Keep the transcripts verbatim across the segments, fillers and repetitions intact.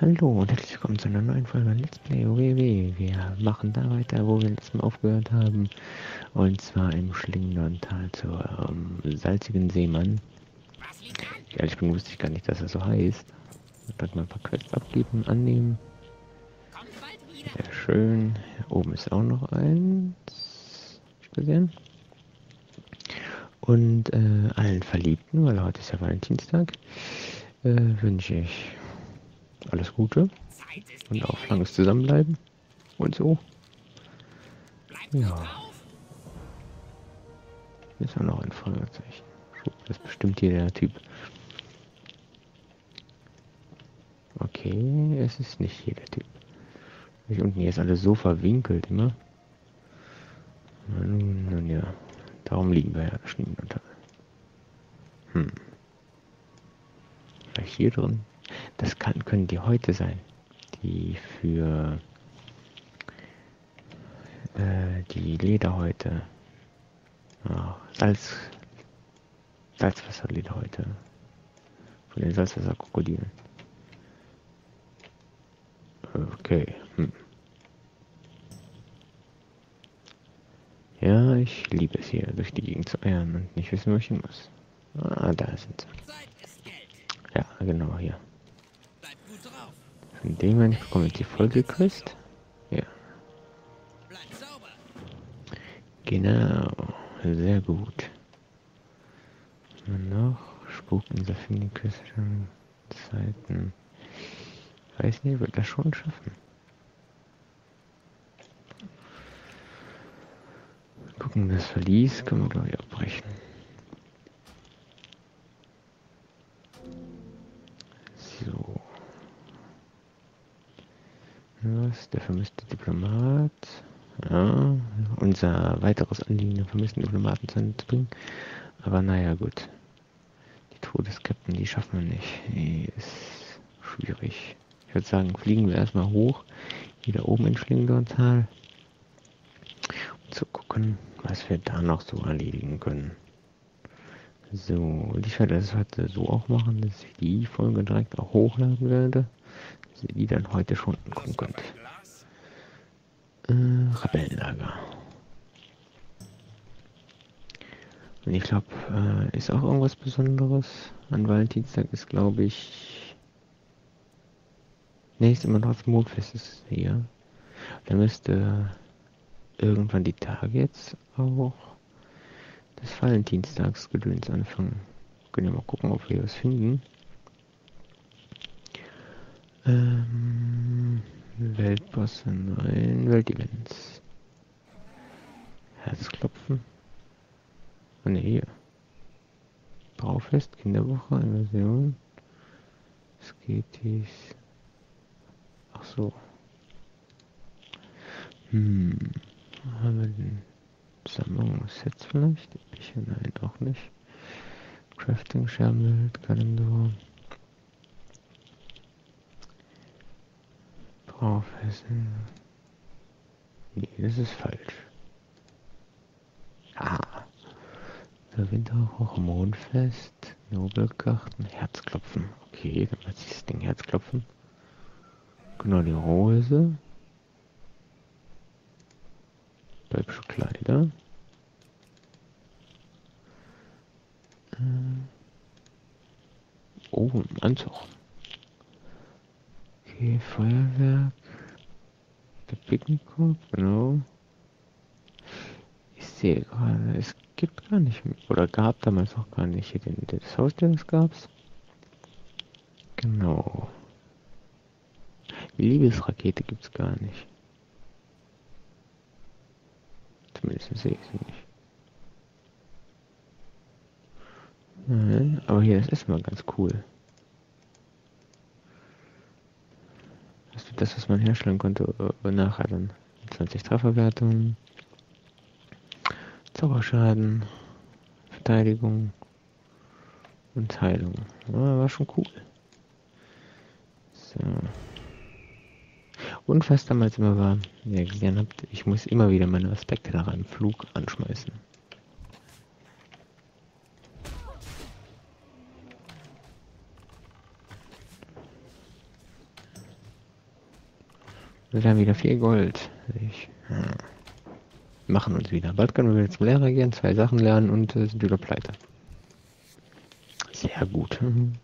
Hallo und herzlich willkommen zu einer neuen Folge Let's Play O W W. Wir machen da weiter, wo wir letztes Mal aufgehört haben. Und zwar im Schlingental zur ähm, salzigen Seemann. Ja, ich bin wusste ich gar nicht, dass er so heißt. Ich werde mal ein paar Quests abgeben, annehmen. Sehr schön. Hier oben ist auch noch eins. Hab ich gesehen. Und äh, allen Verliebten, weil heute ist ja Valentinstag, äh, wünsche ich alles Gute und auf langes Zusammenbleiben und so. Ja. Hier ist auch noch ein Fragezeichen. Das ist bestimmt hier der Typ. Okay, es ist nicht hier der Typ. Hier unten hier ist alles so verwinkelt immer. Nun, nun ja. Darum liegen wir ja da Schnee unter. Hm. Vielleicht hier drin. Das kann, können die heute sein. Die für äh, die Lederhäute. Ach, Salz. Salzwasserlederhäute. Von den Salzwasserkrokodilen. Okay. Hm. Ja, ich liebe es hier, durch die Gegend zu eiern und nicht wissen, wo ich hin muss. Ah, da sind sie. Ja, genau, hier. Von dem her, ich bekomme jetzt die Folgequest. Ja. Genau. Sehr gut. Und noch Spukinsel finden die Quest schon Zeiten. Weiß nicht, wird das schon schaffen. Gucken, das Verlies können wir glaube ich abbrechen. So. Was? Der vermisste Diplomat. Ja, unser weiteres Anliegen, den vermissten Diplomaten zu bringen. Aber naja, gut. Die Todeskapten, die schaffen wir nicht. Nee, ist schwierig. Ich würde sagen, fliegen wir erstmal hoch. Hier da oben in Schlingental. Um zu gucken, was wir da noch so erledigen können. So, ich werde das heute so auch machen, dass ich die Folge direkt auch hochladen werde. Dass ihr die dann heute schon angucken könnt. Äh, Rebellenlager. Und ich glaube, äh, ist auch irgendwas Besonderes. An Valentinstag ist, glaube ich... Ne, ist immer noch das Mondfest ist hier. Da müsste irgendwann die Tage jetzt auch des Valentinstagsgedöns anfangen. Können wir mal gucken, ob wir was finden. Ähm, Weltbosse, nein, Weltevents. Herzklopfen. Oh ne, hier. Braufest, Kinderwoche, Invasion. Sketis. Ach so. Hm. Haben wir denn Sammlungssets vielleicht? Ich, nein, auch nicht. Crafting, Schermbild, Kalender. Braufessen. Nee, das ist falsch. Ah. Der Winterhoch, Mondfest, Nobelgarten, Herzklopfen. Okay, dann muss ich das Ding Herzklopfen. Genau, die Rose. Hübsche Kleider. Äh. Oh, ein Anzug. Okay, Feuerwerk. Der Picknickkorb, genau. Ich sehe gerade, es gibt gar nicht mehr, oder gab damals auch gar nicht hier den, das Haustier, das gab's. Genau. Die Liebesrakete gibt's gar nicht. Zumindest sehe ich sie nicht. Nein, aber hier, das ist mal ganz cool. Das ist das, was man herstellen konnte, äh, nachher dann. zwanzig Trefferwertungen. Zauberschaden. Verteidigung. Und Heilung. Ja, war schon cool. So. Und was damals immer war, wie ihr gesehen habt, ich muss immer wieder meine Aspekte nach einem Flug anschmeißen. Dann wieder viel Gold. Ich, ja. Machen uns wieder. Bald können wir wieder zum Lehrer gehen, zwei Sachen lernen und äh, sind wieder pleite. Sehr gut. Mhm.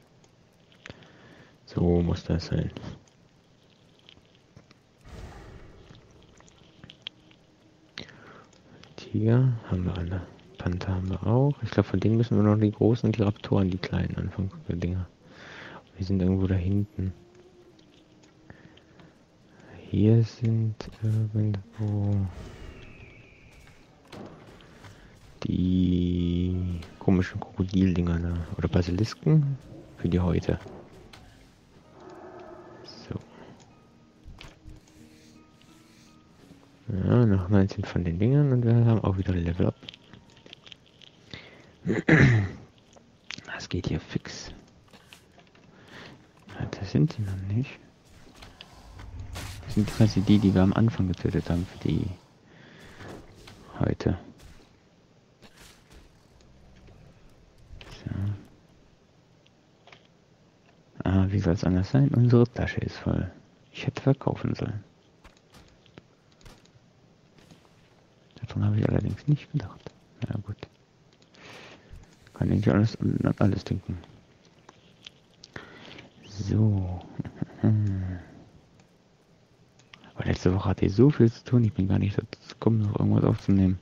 So muss das sein. Tiger haben wir alle. Panther haben wir auch. Ich glaube, von denen müssen wir noch die großen und die Raptoren, die kleinen anfangen. Die Dinger. Wir sind irgendwo da hinten. Hier sind irgendwo die komischen Krokodildinger da. Oder Basilisken für die Häute. So. Ja, noch neunzehn von den Dingern und wir haben auch wieder Level Up. Das geht hier fix. Ja, das sind sie noch nicht. Das sind quasi die, die wir am Anfang getötet haben für die heute. So. Ah, wie soll es anders sein? Unsere Tasche ist voll. Ich hätte verkaufen sollen. Davon habe ich allerdings nicht gedacht. Na gut. Kann ich alles an alles denken. So. Aber letzte Woche hatte ich so viel zu tun, ich bin gar nicht dazu gekommen, noch irgendwas aufzunehmen.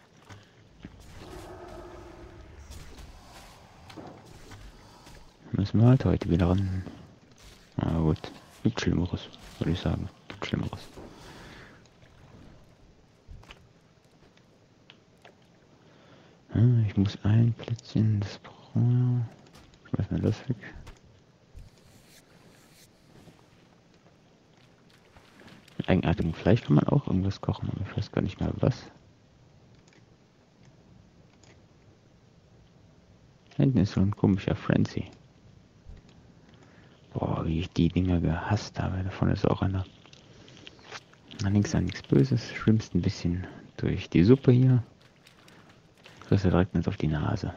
Müssen wir halt heute wieder ran. Na gut, gibt Schlimmeres, würde ich sagen. Gibt Schlimmeres. Ich muss ein Plätzchen, das brauche ich. Schmeiß mir das weg. Mit eigenartigem Fleisch kann man auch irgendwas kochen, aber ich weiß gar nicht mehr was. Hinten ist so ein komischer Frenzy. Boah, wie ich die Dinger gehasst habe. Davon ist auch einer. Allerdings an nichts Böses. Schwimmst ein bisschen durch die Suppe hier. Kriegst du direkt nicht auf die Nase.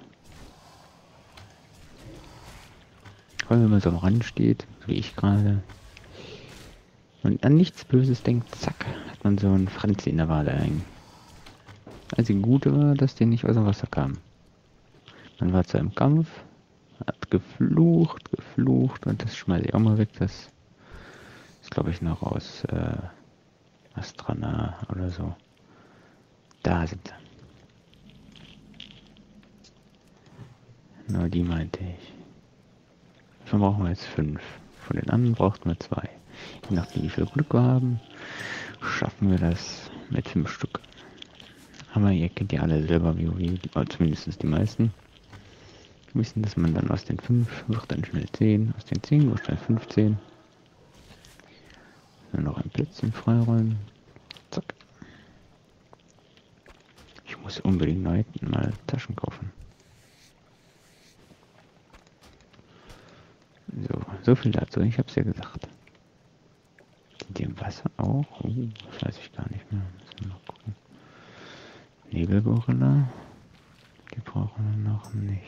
Vor allem, wenn man so am Rand steht, wie ich gerade, und an nichts Böses denkt, zack, hat man so einen Franzi in der Wade hängen. Das einzige Gute war, dass der nicht aus dem Wasser kam. Man war zwar im Kampf, hat geflucht, geflucht, und das schmeiße ich auch mal weg. Das ist, glaube ich, noch aus äh, Astrana oder so. Da sind sie. Nur die meinte ich. Davon brauchen wir jetzt fünf. Von den anderen brauchten wir zwei. Je nachdem, wie viel Glück wir haben, schaffen wir das mit fünf Stück. Aber ihr kennt ja alle selber WoW, zumindest die meisten. Wir wissen, dass man dann aus den fünf wird dann schnell zehn, aus den zehn wird schnell fünfzehn. Nur noch ein Plätzchen freiräumen. Zack. Ich muss unbedingt neu mal Taschen kaufen. So, so viel dazu, ich hab's ja gesagt. Sind die im Wasser auch? Oh, das weiß ich gar nicht mehr. Müssen wir mal gucken. Nebelgorilla. Die brauchen wir noch nicht.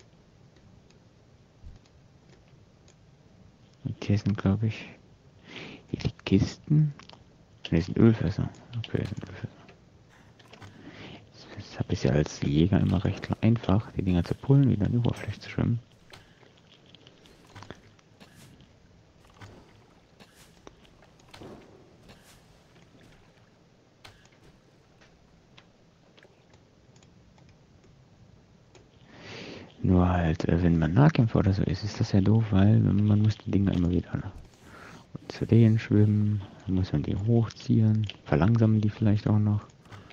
Und hier sind, glaube ich, hier die Kisten. Ne, sind Ölfässer. Okay, sind Ölfässer. Das habe ich ja als Jäger immer recht einfach, die Dinger zu pullen, wieder an die Oberfläche zu schwimmen. Nur halt, wenn man Nahkämpfer oder so ist, ist das ja doof, weil man muss die Dinger immer wieder zu denen schwimmen, dann muss man die hochziehen, verlangsamen die vielleicht auch noch.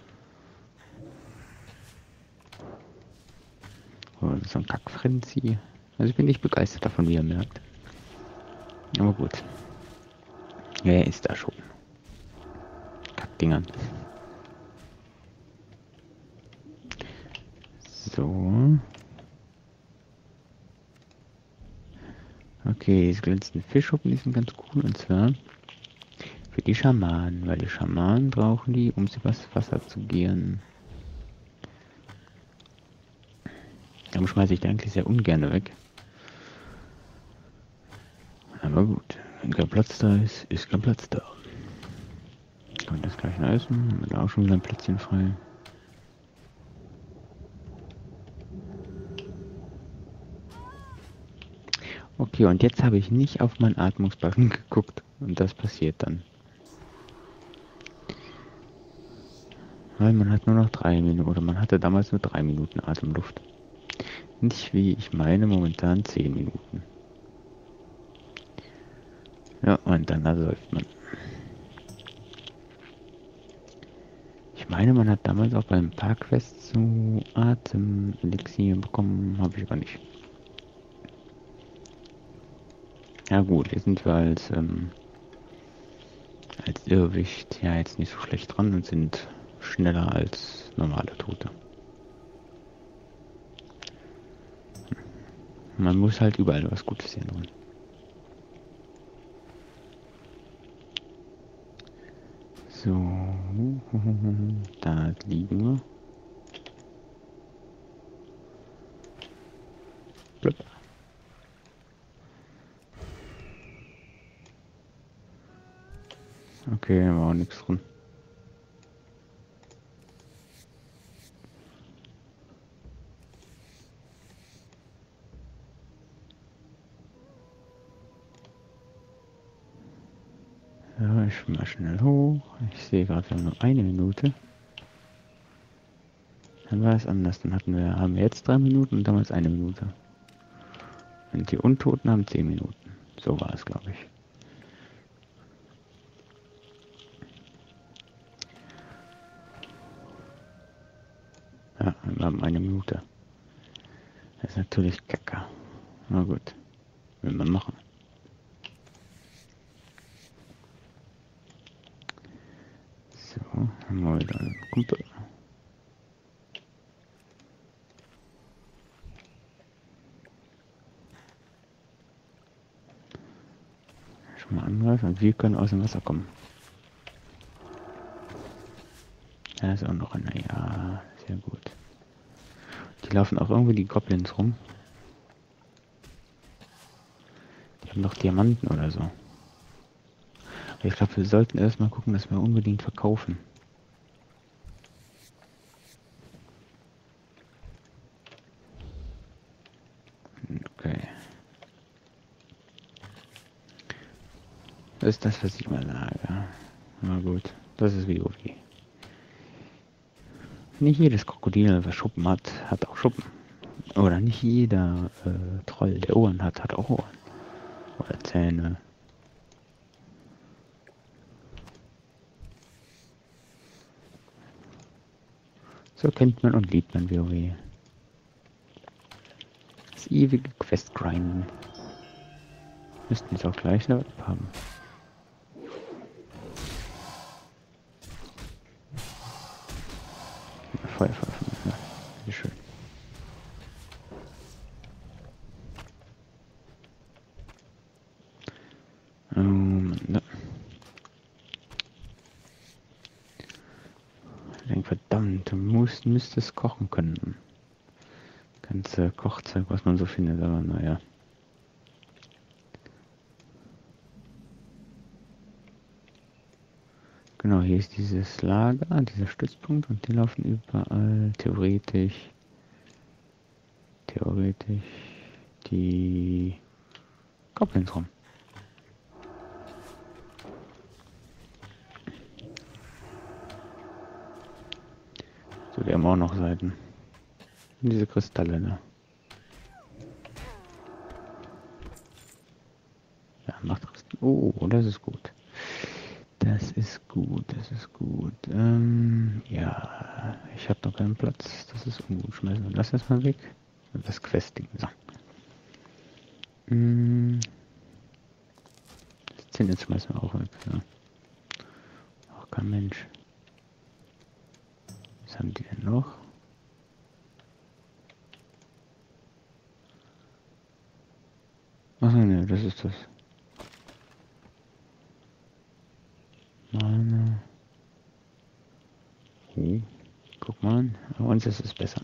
Oder so ein Kackfrenzy. Also ich bin nicht begeistert davon, wie ihr merkt. Aber gut. Wer ist da schon? Kackdingern. So. Okay, diese glänzenden Fischschuppen, die sind ganz cool, und zwar für die Schamanen, weil die Schamanen brauchen die, um sie was Wasser zu gehen. Darum schmeiße ich die eigentlich sehr ungern weg. Aber gut, wenn kein Platz da ist, ist kein Platz da. Und das gleich noch essen. Haben wir da auch schon wieder ein Plätzchen frei. Okay, und jetzt habe ich nicht auf meinen Atmungsbalken geguckt. Und das passiert dann. Weil man hat nur noch drei Minuten, oder man hatte damals nur drei Minuten Atemluft. Nicht wie ich meine, momentan zehn Minuten. Ja, und dann ersäuft man. Ich meine, man hat damals auch beim Parkfest so Atemelixier bekommen, habe ich aber nicht. Ja gut, hier sind wir als, ähm, als Irrwicht ja jetzt nicht so schlecht dran und sind schneller als normale Tote. Man muss halt überall was Gutes sehen drin. So, da liegen wir. Blöp. Okay, war auch nichts drin. Ja, ich mal schnell hoch. Ich sehe gerade, wir haben nur eine Minute. Dann war es anders. Dann hatten wir, haben wir jetzt drei Minuten und damals eine Minute. Und die Untoten haben zehn Minuten. So war es, glaube ich. Ja, wir haben eine Minute. Das ist natürlich kacke. Na gut. Will man machen. So, haben wir wieder einen Kumpel. Schon mal angreifen und wir können aus dem Wasser kommen. Da ist auch noch eine. Ja, sehr gut. Die laufen auch irgendwie die Goblins rum. Die haben doch Diamanten oder so. Aber ich glaube, wir sollten erstmal gucken, dass wir unbedingt verkaufen. Okay. Das ist das, was ich mal sage. Na gut, das ist wie WoW. Nicht jedes Krokodil, was Schuppen hat, hat auch Schuppen. Oder nicht jeder äh, Troll, der Ohren hat, hat auch Ohren. Oder Zähne. So kennt man und liebt man WoW. Das ewige Quest-Grinden. Müssten jetzt auch gleich Level haben. Feuerpfeifen, ja, wie schön. Ähm, ne. Ich denke, verdammt, du musst, müsstest kochen können. Ganze Kochzeug, was man so findet, aber naja. Genau, hier ist dieses Lager, dieser Stützpunkt und die laufen überall theoretisch, theoretisch die Goblins rum. So, die haben auch noch Seiten. Und diese Kristalle da. Ja, macht Kristalle. Oh, das ist gut. Das ist gut, das ist gut. Ähm, ja, ich habe noch keinen Platz. Das ist ungut. Schmeißen wir das erstmal weg. Das Questing. So. Hm. Das Zinn jetzt schmeißen wir auch weg. Ja. Auch kein Mensch. Was haben die denn noch? Achso, ne, das ist das. Meine. Oh, guck mal, bei uns ist es besser.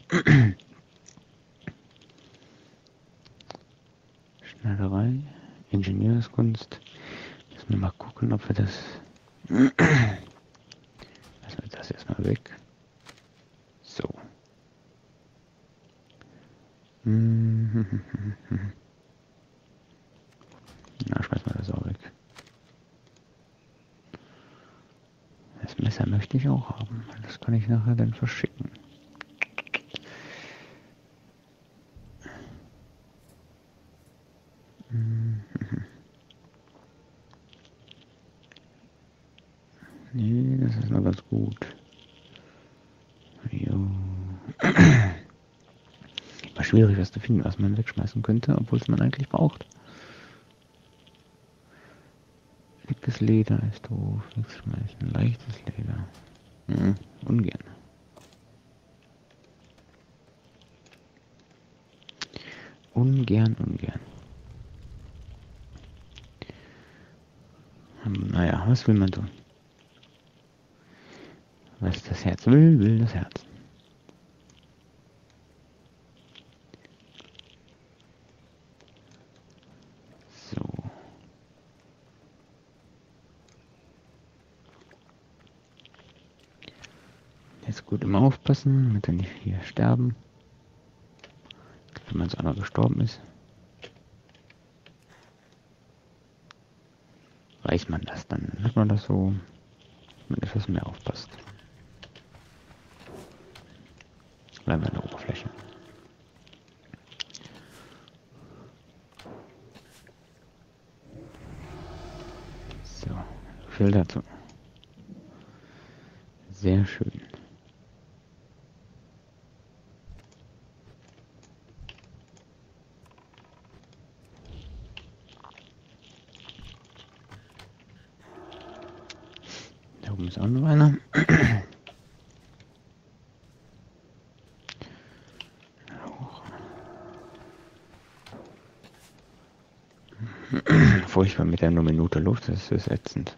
Schneiderei, Ingenieurskunst. Müssen wir mal gucken, ob wir das Sache weg. So. Na, schmeiß mal das auch weg. Das Messer möchte ich auch haben. Das kann ich nachher dann verschicken. Nee, das ist noch ganz gut. Jo. War schwierig, was zu finden, was man wegschmeißen könnte, obwohl es man eigentlich braucht. Dickes Leder ist doof. Wegschmeißen. Leichtes Leder. Hm, ungern. Ungern, ungern. Naja, was will man tun? Was das Herz will, will das Herz. So. Jetzt gut immer aufpassen, damit er nicht hier sterben. Wenn man so einer gestorben ist. Reicht man das, dann hat man das so mit etwas mehr aufpasst. Bleiben wir an der Oberfläche. So, viel dazu. Sehr schön. Da oben ist auch noch einer. Furchtbar mit der nur Minute Luft, das ist ätzend.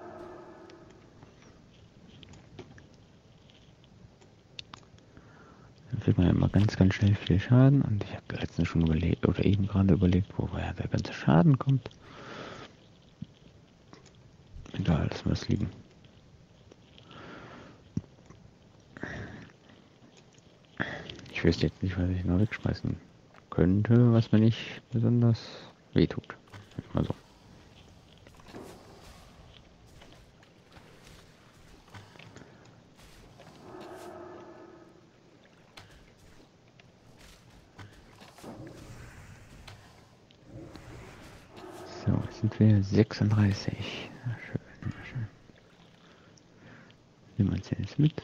Dann kriegt man ja immer ganz, ganz schnell viel Schaden und ich habe letztens schon überlegt, oder eben gerade überlegt, woher der ganze Schaden kommt. Egal, lassen wir es liegen. Ich wüsste jetzt nicht, was ich noch wegschmeißen könnte, was mir nicht besonders wehtut. Mal so. So, jetzt sind wir sechsunddreißig. Ja, schön, schön. Nehmen wir uns jetzt mit.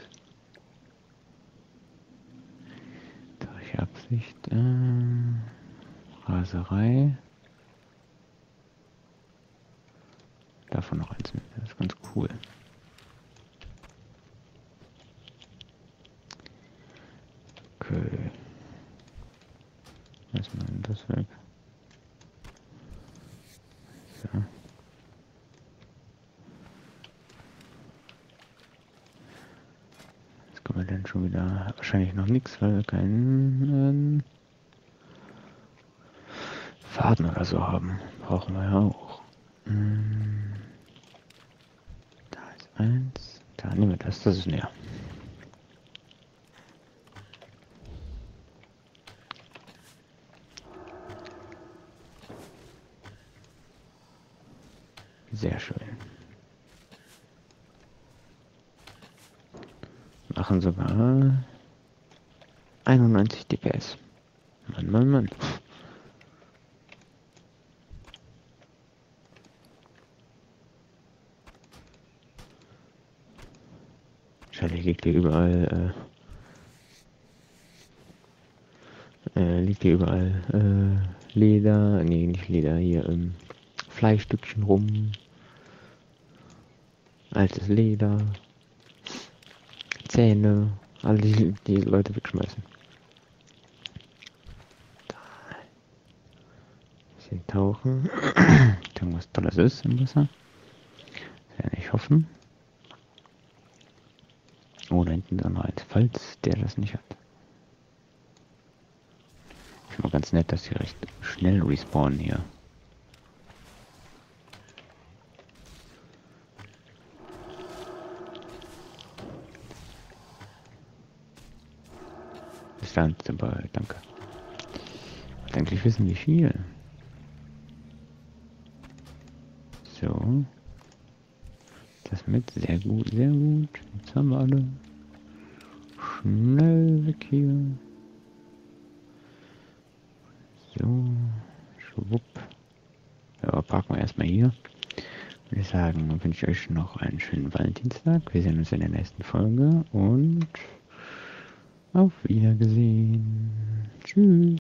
Durch Absicht. Äh, Raserei. Davon noch eins mit. Das ist ganz cool. Okay. Erstmal das weg. So. Jetzt kommen wir dann schon wieder. Wahrscheinlich noch nichts, weil wir keinen äh, Faden oder so haben. Brauchen wir ja auch. Hm. Da ist eins. Da nehmen wir das. Das ist näher. Sehr schön. Machen sogar einundneunzig D P S. Mann, Mann, Mann. Wahrscheinlich liegt hier überall äh, äh, liegt hier überall äh, Leder, nee, nicht Leder, hier ähm, Fleischstückchen rum. Altes Leder. Zähne. Alle die, die Leute wegschmeißen. Da. Bisschen tauchen. Irgendwas Tolles ist im Wasser. Das werde ich hoffen. Oh, da hinten ist noch eins, falls der das nicht hat. Ist mal ganz nett, dass sie recht schnell respawnen hier. Stand dabei, danke. Ich wollte eigentlich wissen, wie viel. So. Das mit, sehr gut, sehr gut. Jetzt haben wir alle. Schnell weg hier. So. Schwupp. Ja, parken wir erstmal hier. Würde ich sagen, dann wünsche ich euch noch einen schönen Valentinstag. Wir sehen uns in der nächsten Folge und auf Wiedersehen. Tschüss.